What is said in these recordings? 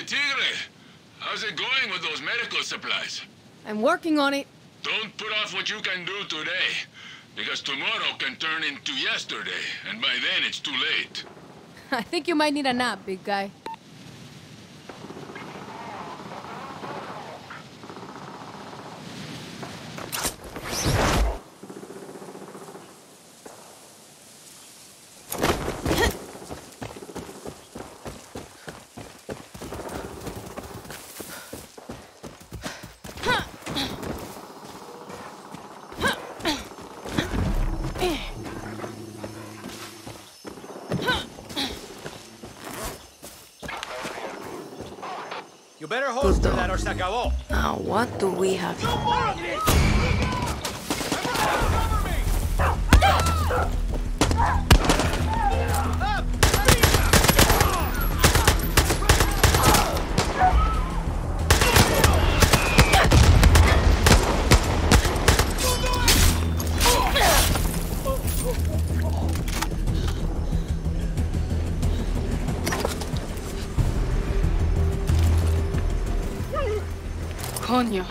Tigre. How's it going with those medical supplies? I'm working on it. Don't put off what you can do today, because tomorrow can turn into yesterday, and by then it's too late. I think you might need a nap, big guy. You better holster that or se acabó. Now, what do we have here? Coño.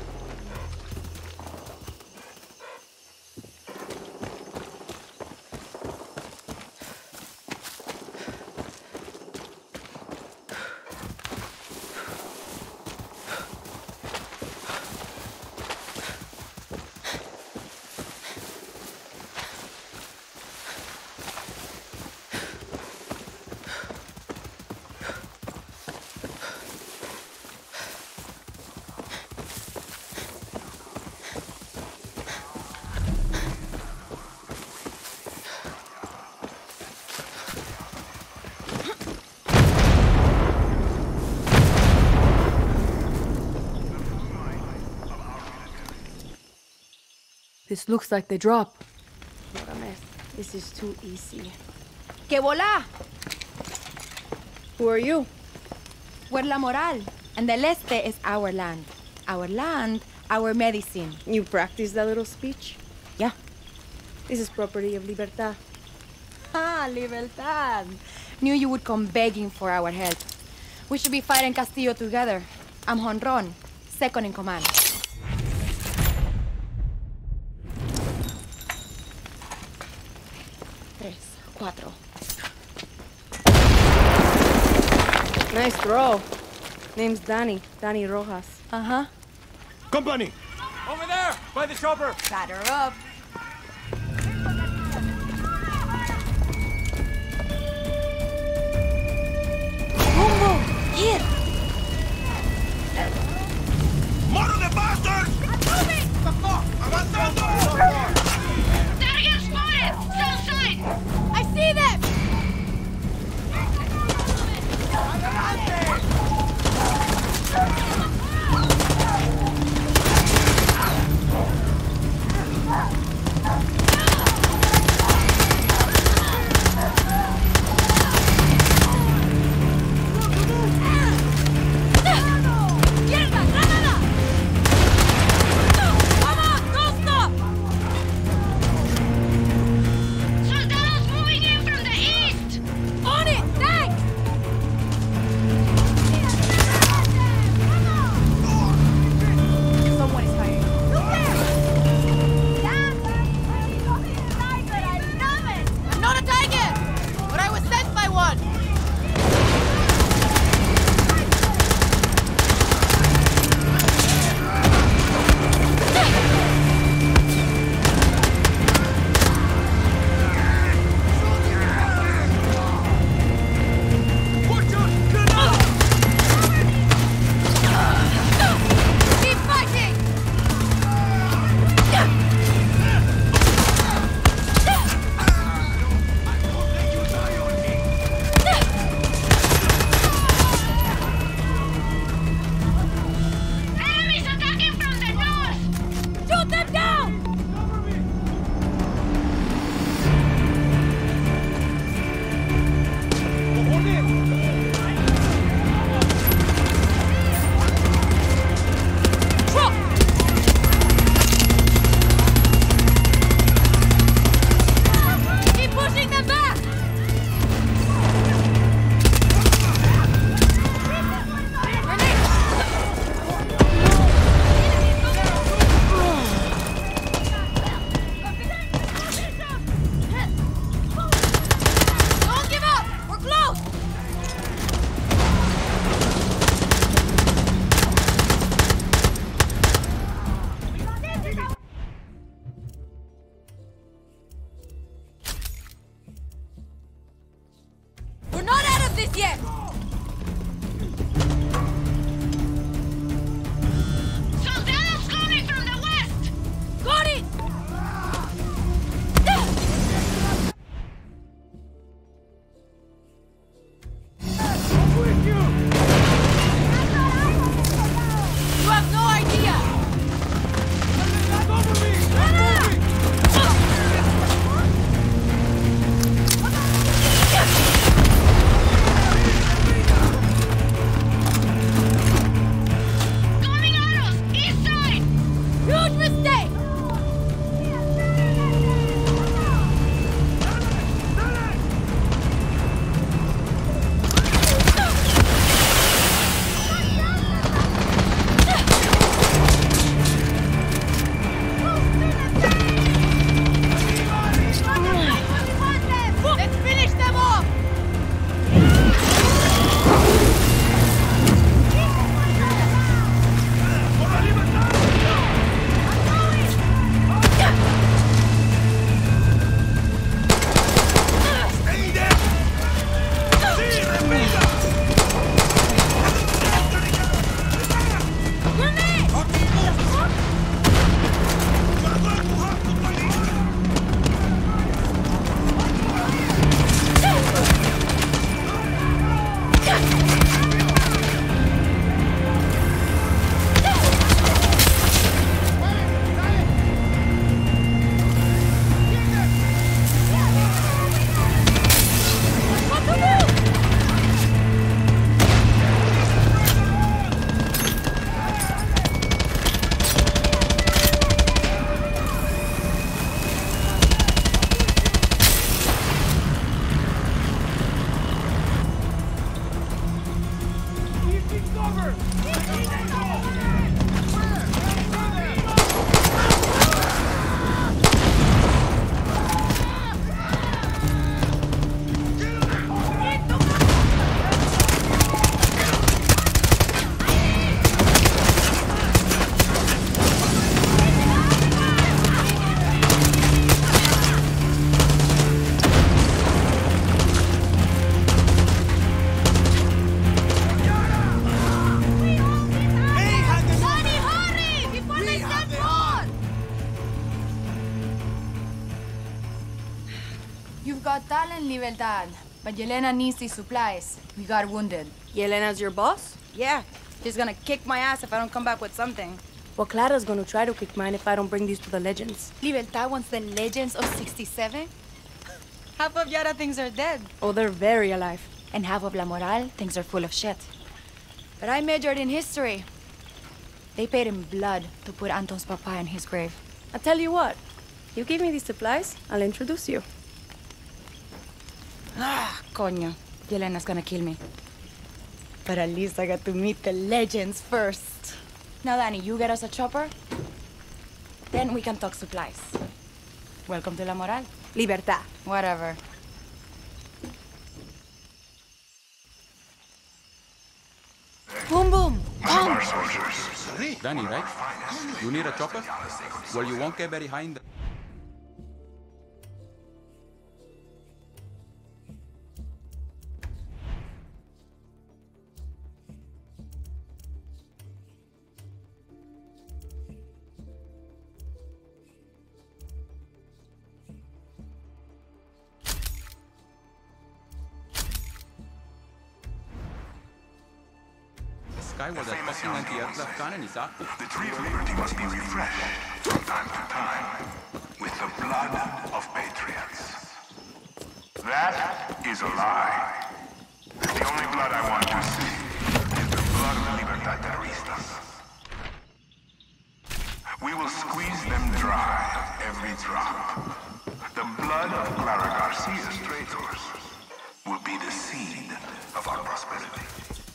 This looks like they drop. What a mess. This is too easy. ¡Que volá! Who are you? We're La Moral, and the Este is our land. Our land, our medicine. You practice that little speech? Yeah. This is property of Libertad. Ah, Libertad. Knew you would come begging for our help. We should be fighting Castillo together. I'm Honron, second in command. Nice throw. Name's Danny Rojas. Uh-huh. Company! Over there! By the chopper! Batter up. Rumbo! Here! ¡Moro de bastards! ¡Avanzando! Target spotted! South side! I see them! Stalin, Libertad. But Yelena needs these supplies. We got wounded. Yelena's your boss? Yeah, she's gonna kick my ass if I don't come back with something. Well, Clara's gonna try to kick mine if I don't bring these to the legends. Libertad wants the legends of 67? Half of Yara thinks are dead. Oh, they're very alive. And half of La Moral thinks they're full of shit. But I majored in history. They paid in blood to put Anton's papa in his grave. I tell you what, you give me these supplies, I'll introduce you. Ah, coño. Yelena's gonna kill me. But at least I got to meet the legends first. Now, Danny, you get us a chopper. Then we can talk supplies. Welcome to La Moral. Libertad. Whatever. Boom, boom. Come. Danny, right? You need a chopper? Well, you won't get very high in the... sky where that fucking anti-aircraft cannon is active. The tree of liberty must be refreshed from time to time with the blood of patriots. That is a lie. The only blood I want to see is the blood of Libertaderistas. We will squeeze them dry of every drop. The blood of Clara Garcia's traitors will be the seed of our prosperity.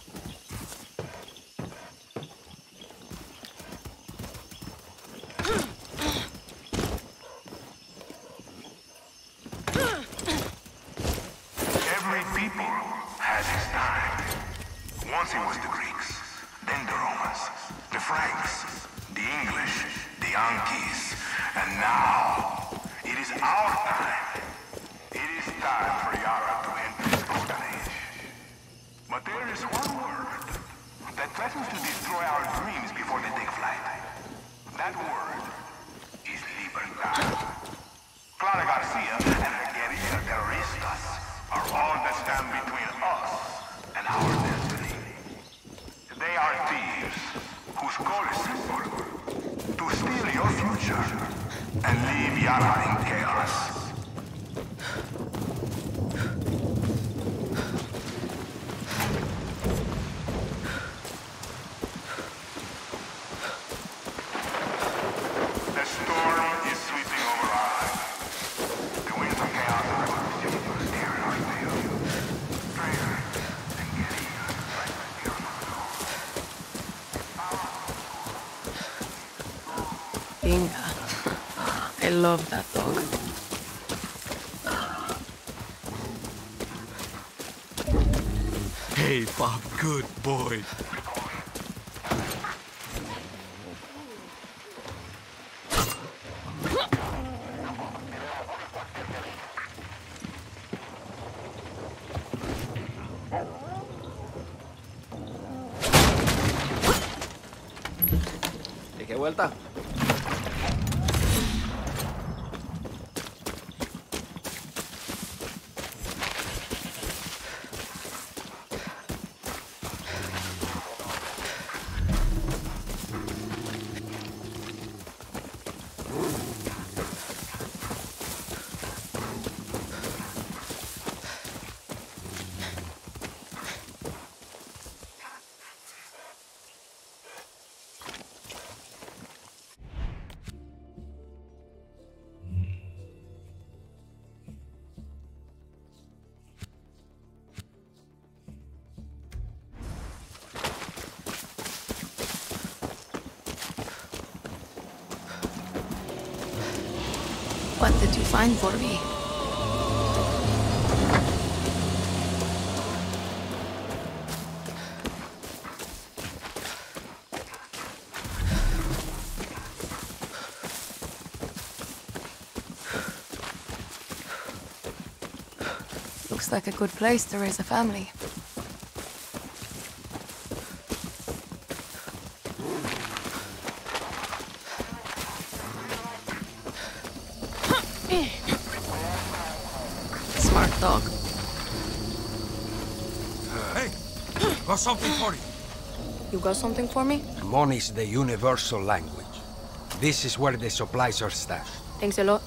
Every people has its time. Once it was the Greeks, then the Romans, the Franks, the English, the Yankees, and now it is our time. It is time for Yara to enter its golden age. But there is one word that threatens to destroy our dreams before they take flight. That word is libertad. Clara Garcia and her guerrilla terroristas are all that stand between us and our destiny. They are thieves whose goal is simple: to steal your future and leave Yara in chaos. The storm is sweeping over our island. The winds of chaos are continuing to steer in our field. Prayer and guerrilla like the fear of the Inga. I love that dog. Hey, Bob, good boy. ¿De qué vuelta? What did you find for me? Looks like a good place to raise a family. Smart. Dog. Hey! Got something for you. You got something for me? Money's the universal language. This is where the supplies are stashed. Thanks a lot.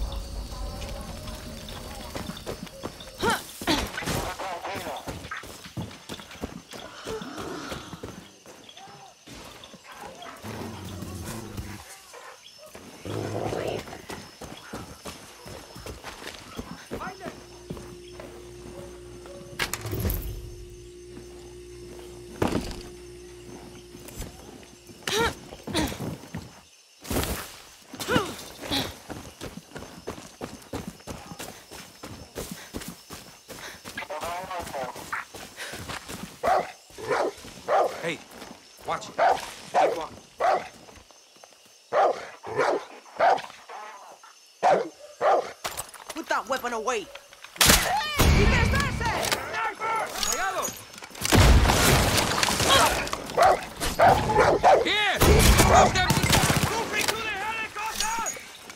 Hey, watch it. Keep on. Put that weapon away. Here! Move them! Moving to the helicopter!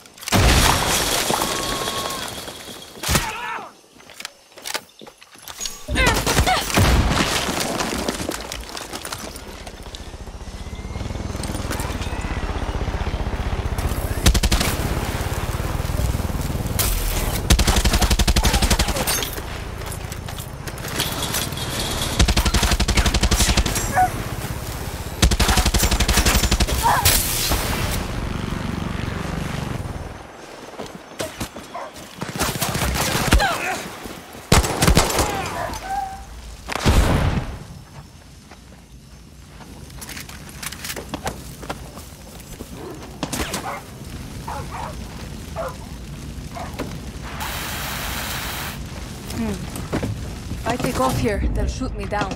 If I take off here, they'll shoot me down.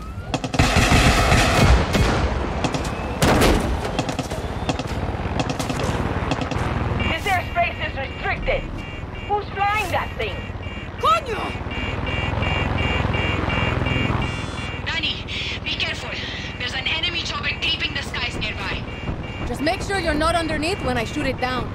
This airspace is restricted. Who's flying that thing? Coño! Danny, be careful. There's an enemy chopper creeping the skies nearby. Just make sure you're not underneath when I shoot it down.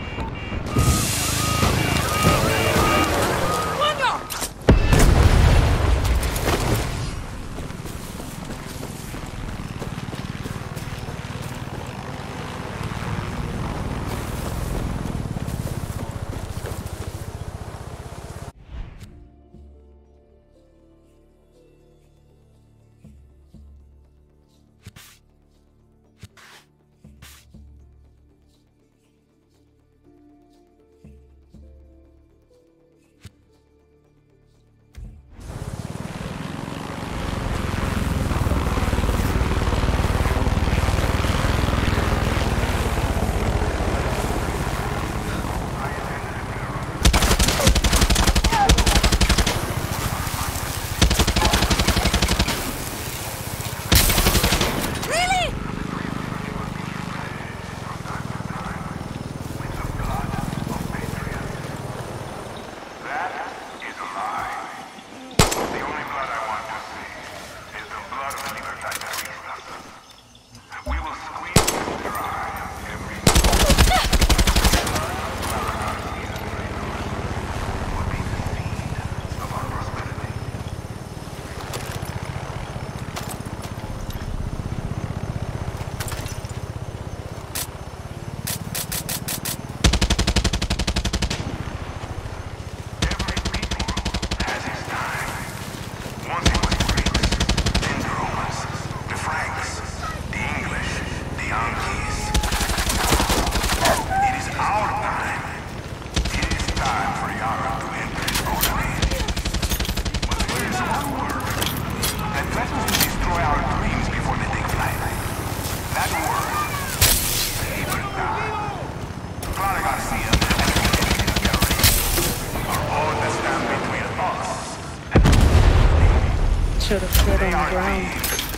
Should have stayed on the ground.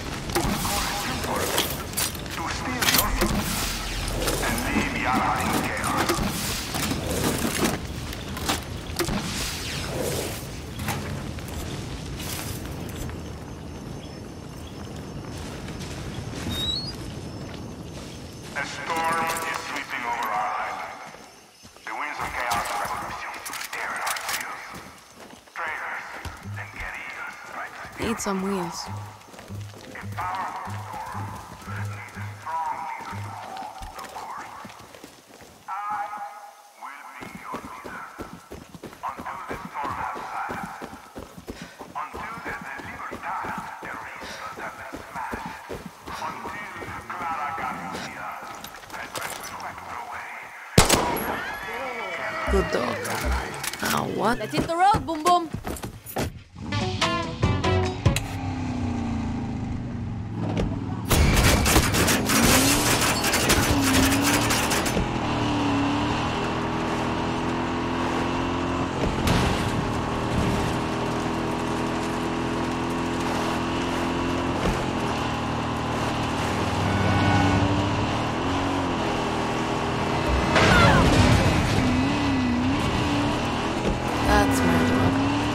A storm is sweeping over our island. The winds of chaos and revolution stare at our sails. Traitors. need some wheels. Good dog. Now what? Let's hit the road, Boom Boom. That's my dog.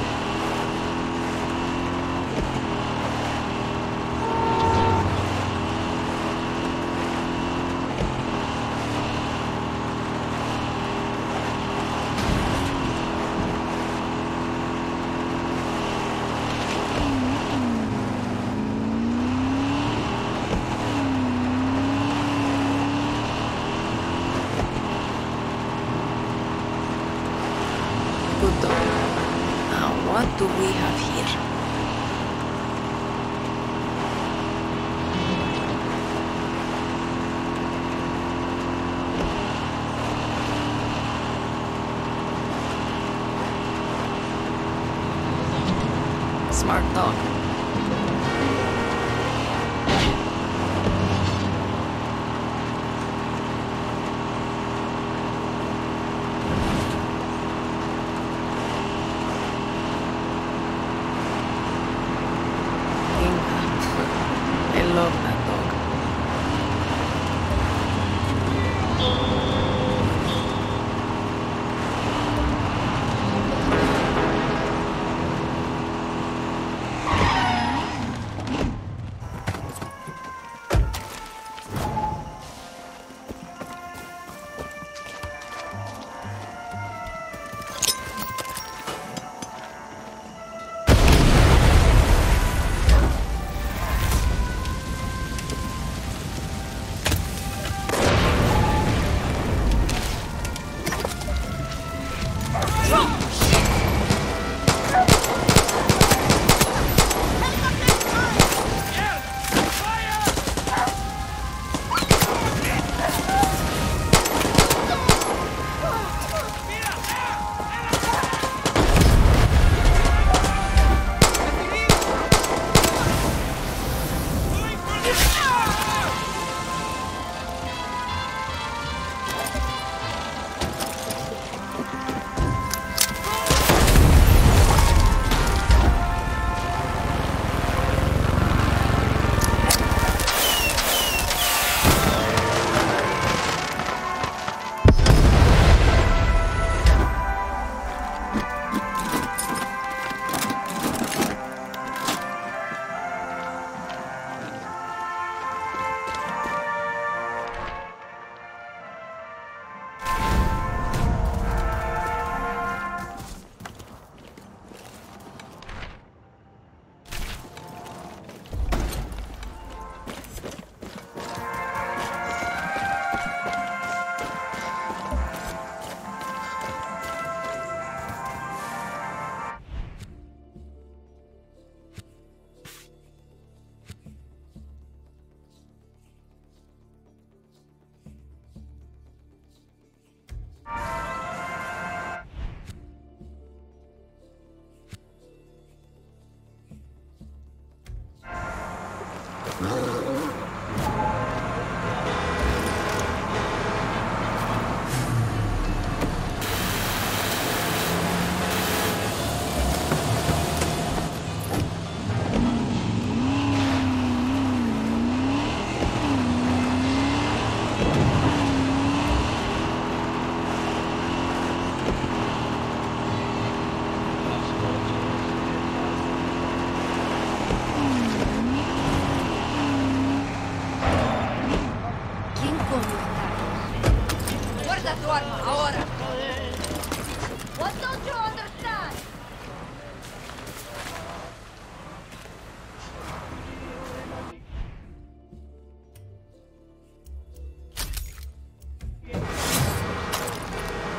Good dog. Now what do we have here? Smart dog. I love that dog.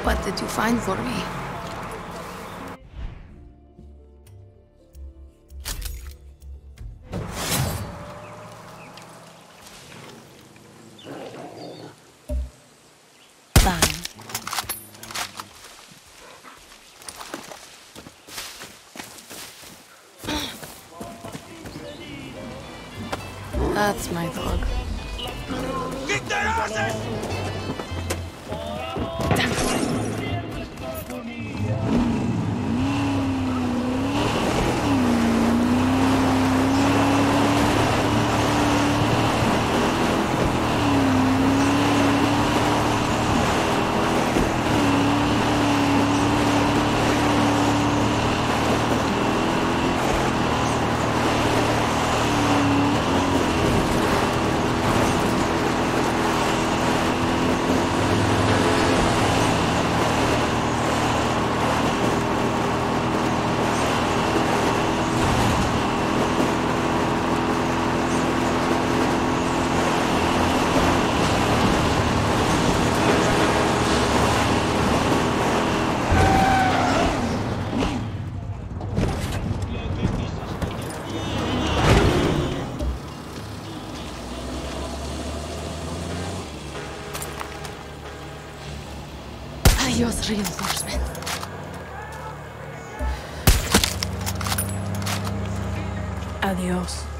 What did you find for me? That's my dog. Kick their asses! Adios, reinforcement. Adios.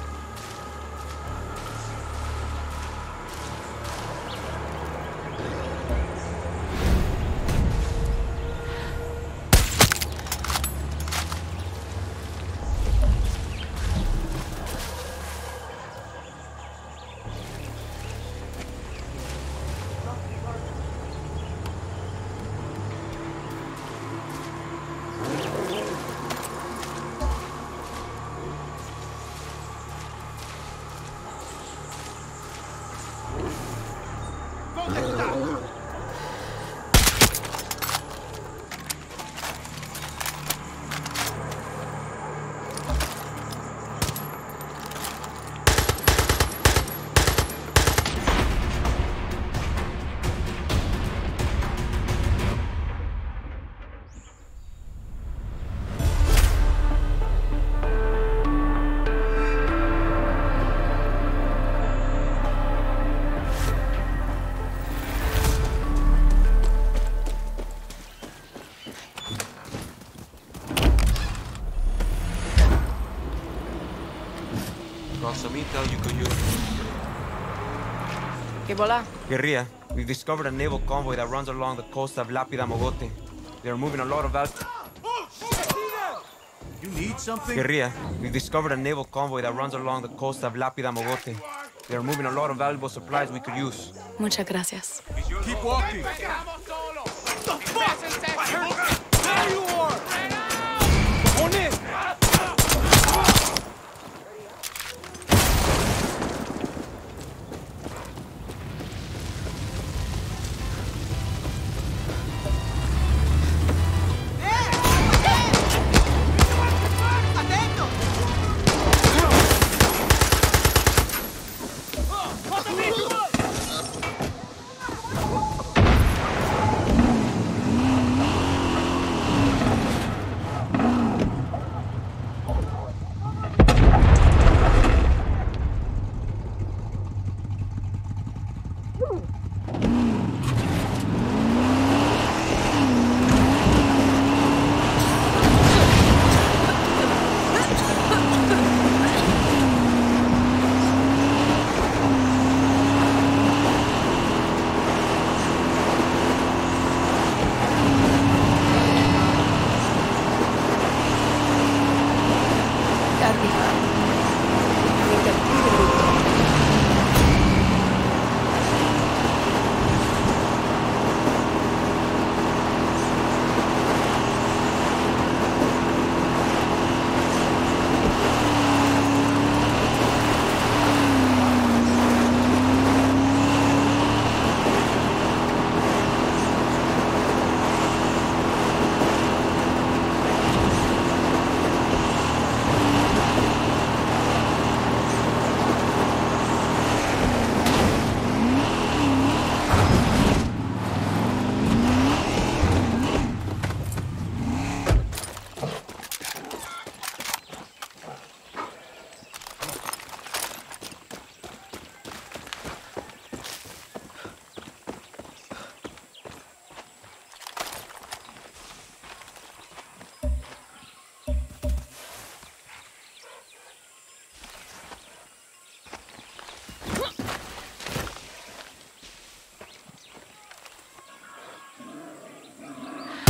Ebola. Guerrilla, we've discovered a naval convoy that runs along the coast of Lapida Mogote. They are moving a lot of You need something? Guerrilla, we've discovered a naval convoy that runs along the coast of Lapida Mogote. They are moving a lot of valuable supplies we could use. Muchas gracias. Keep walking. What the fuck? There you are! On it!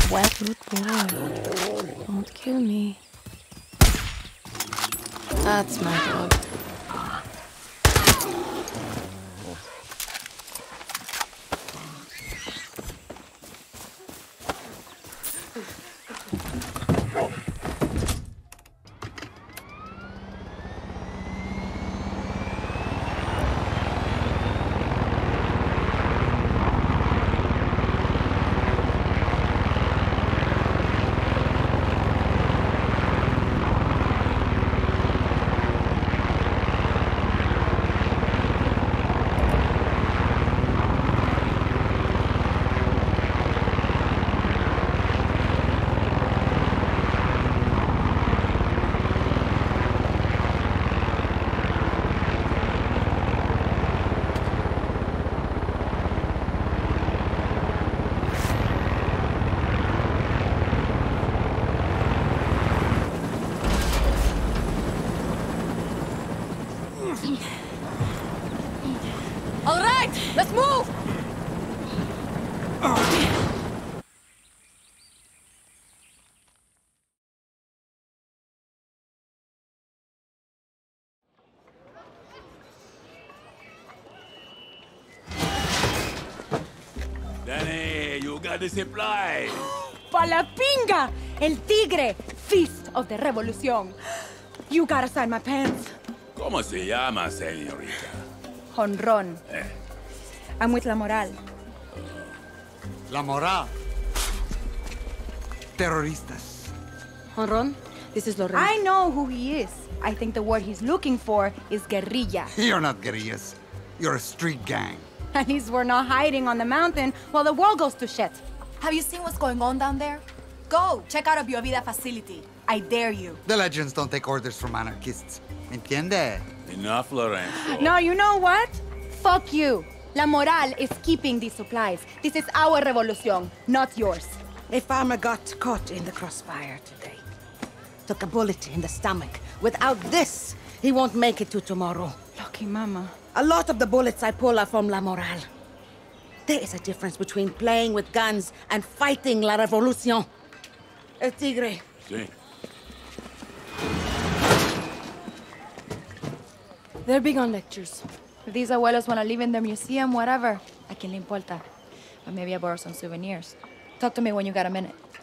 Well, good boy. Don't kill me. That's my dog. All right, let's move! Danny, you got the supplies. Palapinga! El Tigre! Feast of the Revolución. You gotta sign my pants. ¿Cómo se llama, señorita? Honron. I'm with La Moral. La Moral. Terroristas. Honron, this is Loren. I know who he is. I think the word he's looking for is guerrilla. You're not guerrillas. You're a street gang. At least we're not hiding on the mountain while the world goes to shit. Have you seen what's going on down there? Go, check out a Biovida facility. I dare you. The legends don't take orders from anarchists. ¿Entiende? Enough, Lorenzo. No, you know what? Fuck you. La Moral is keeping these supplies. This is our revolution, not yours. A farmer got caught in the crossfire today. Took a bullet in the stomach. Without this, he won't make it to tomorrow. Lucky mama. A lot of the bullets I pull are from La Moral. There is a difference between playing with guns and fighting la revolución. El Tigre. Sí. They're big on lectures. If these abuelos want to live in their museum, whatever, ¿a quién le importa? But maybe I borrow some souvenirs. Talk to me when you got a minute.